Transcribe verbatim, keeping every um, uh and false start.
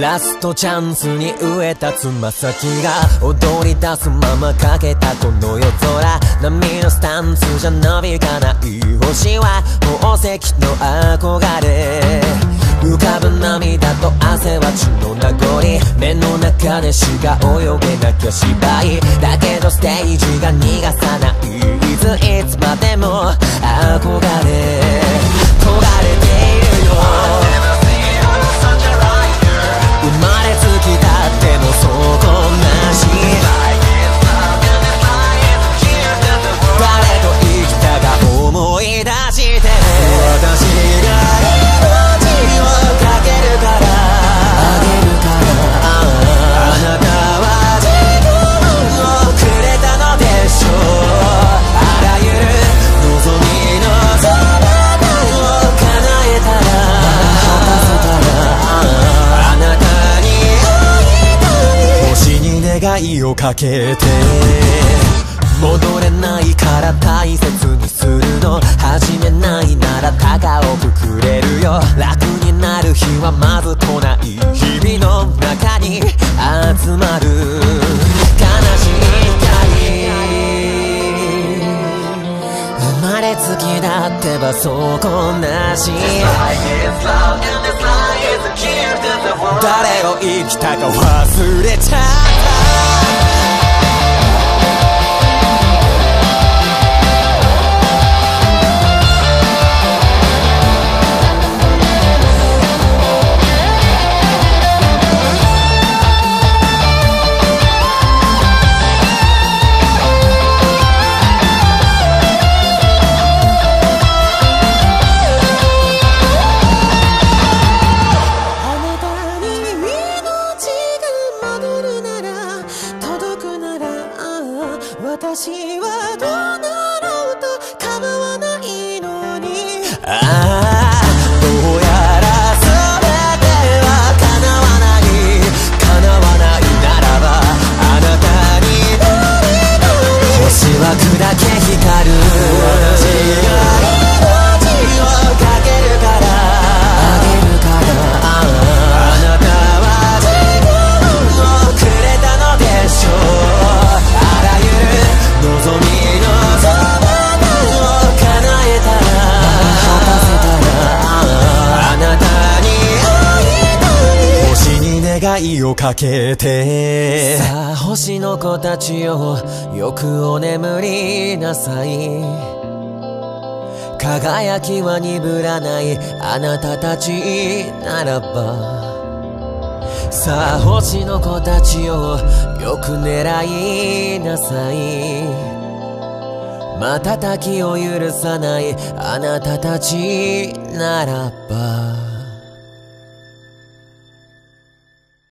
ラストチャンスに植えたつま先が踊り出すままかけたこの夜空、波のスタンスじゃ伸びかない星は宝石の憧れ、浮かぶ涙と汗は血の名残、目の中でしか泳げなきゃ芝居だけどステージが逃がさない、いついつまでも憧れ焦がれているよ、生まれつきだってもそこなし、誰と生きたか思い出して、私が命をかけるからあげるから、あなたは自分をくれたのでしょう、あらゆる望みのそばを叶えたら、果たせたら、あなた星に願いをかけて、戻れないから大切にするの、始めないなら高をくくれるよ、楽になる日はまず来ない日々の中に集まる悲しい光、生まれつきだってばそこなし、誰を生きたか忘れちゃった、私はどうなろうと構わないのに、ああどうやら全ては叶わない、叶わないならばあなたになりたい、星は砕け光る、私が命をかけるからあげるから、あなたは自分をくれたのでしょう、あらゆる望みのそばを叶えたら、果たせたら、あなたに会いたい、星に願いをかけて、さあ星の子たちよよくお眠りなさい、輝きは鈍らないあなたたちならば、さあ星の子たちよよく狙いなさい、瞬きを許さないあなたたちならば。